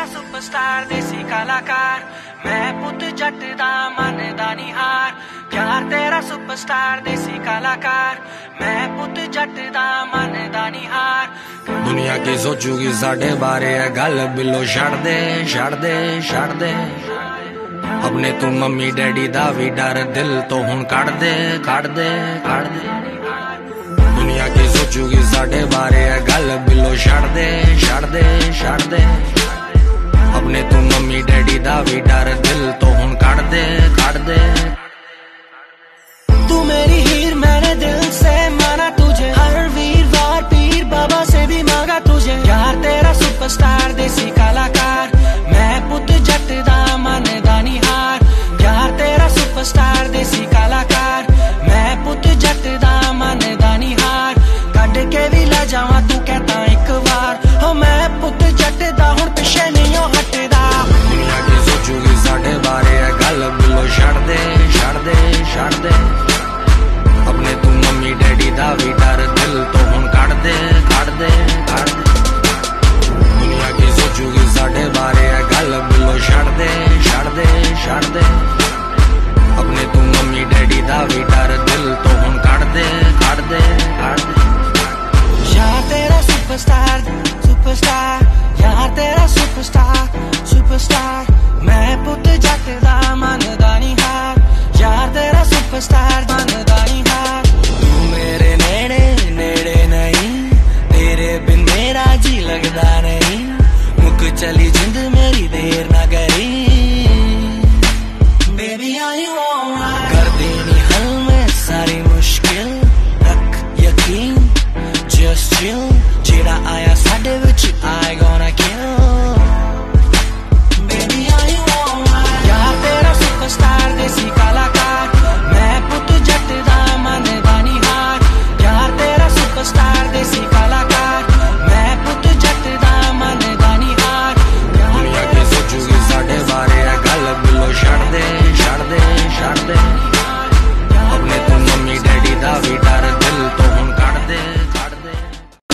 तेरा सुपरस्टार देसी कलाकार, मैं पुत जट दा मनदा नहीं हार। प्यार तेरा सुपरस्टार देसी कलाकार, मैं पुत जट दा मनदा नहीं हार। दुनिया की सोचूगी साढ़े बारे है गल बिलो छड़ दे छड़ दे छड़ दे। अपने तू मम्मी डैडी दा भी डर दिल तो हुन कड़ दे कड़ दे कड़ दे। दुनिया की सोचूगी साढ़े बारे है गल बिलो छड़ दे छड़ दे छड़ दे। अपने तू मम्मी डैडी दा भी डर दिल तो हुन कड़ दे कड़ दे।